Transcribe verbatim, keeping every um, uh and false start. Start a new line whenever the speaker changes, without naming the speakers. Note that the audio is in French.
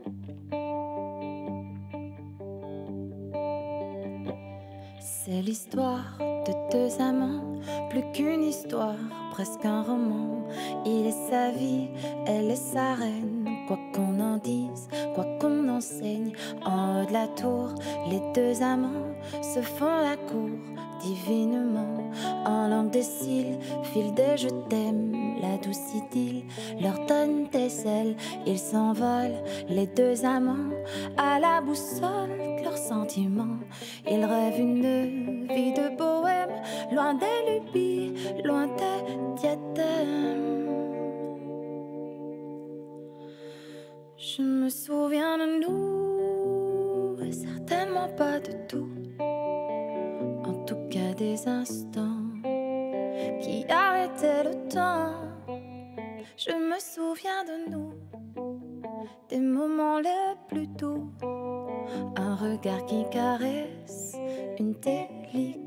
C'est l'histoire de deux amants, plus qu'une histoire, presque un roman. Il est sa vie, elle est sa reine. Quoi qu'on en dise, quoi qu'on enseigne, en haut de la tour, les deux amants se font la cour divinement. En langue des cils, fil des je t'aime, la douce idylle leur donne des ailes. Ils s'envolent, les deux amants, à la boussole de leurs sentiments. Ils rêvent une vie de bohème, loin des lubies, loin des diadèmes. Je me souviens de nous, et certainement pas de tout. En tout cas des instants qui arrêtaient le temps. Je me souviens de nous, des moments les plus doux. Un regard qui caresse, une délicatesse.